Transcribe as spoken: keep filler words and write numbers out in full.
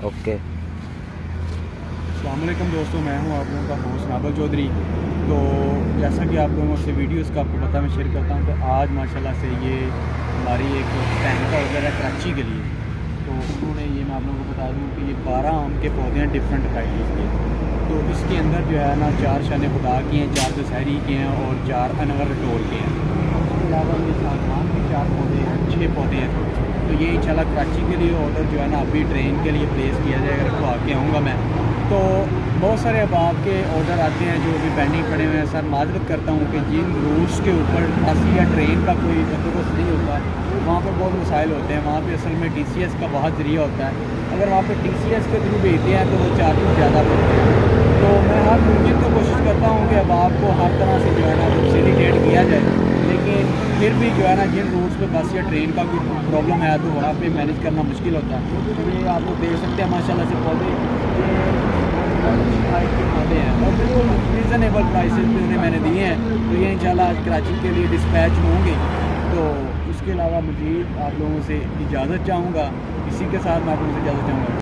Okay. अस्सलाम वालेकुम दोस्तों, मैं हूं आप लोगों का होस्ट नाबल चौधरी। तो जैसा कि आप लोगों से वीडियोस का आपको पता मैं शेयर करता हूं, तो आज माशाल्लाह से ये हमारी एक टैंक का ऑर्डर है कराची के लिए। तो उन्होंने ये मैं आप लोगों को बता दूं कि ये बारह आम के पौधे हैं डिफरेंट वैराइटीज़ के। तो इसके अंदर जो है ना चार शान खुदा के हैं, चार दशहरी के हैं और चार अनवर रटोर के हैं। इसके अलावा ये सागवान के चार पौधे हैं, छः पौधे हैं। तो ये इंशाल्लाह कराची के लिए ऑर्डर जो है ना अभी ट्रेन के लिए प्लेस किया जाएगा, रखवा के आऊँगा मैं। तो बहुत सारे अब आपके ऑर्डर आते हैं जो अभी पेंडिंग पड़े हुए हैं। सर माजरत करता हूँ कि जिन रूट्स के ऊपर बस या ट्रेन का कोई बंदोबस्त नहीं होता वहाँ पर बहुत मसाइल होते हैं। वहाँ पे असल में टी सी एस का बहुत ज़रिया होता है। अगर वहाँ पे टी सी एस के थ्रू भेजते हैं तो वो चार्जेस ज़्यादा पड़ते हैं। तो मैं हर मुमकिन तो कोशिश करता हूँ कि अब आपको हर तरह से जो है ना फैसिलिटेट किया जाए, लेकिन फिर भी जो है ना जिन रूट्स पे बस या ट्रेन का कोई प्रॉब्लम है तो वहाँ पे मैनेज करना मुश्किल होता है। तो ये आप लोग देख सकते हैं माशाल्लाह से पौधे ये पौधे हैं और बिल्कुल रीज़नेबल प्राइसेस पे उन्हें मैंने दिए हैं। तो ये इंशाल्लाह आज कराची के लिए डिस्पैच होंगे। तो इसके अलावा मज़ीद आप लोगों से इजाज़त चाहूँगा, इसी के साथ मैं आप लोगों से इजाज़त चाहूँगा।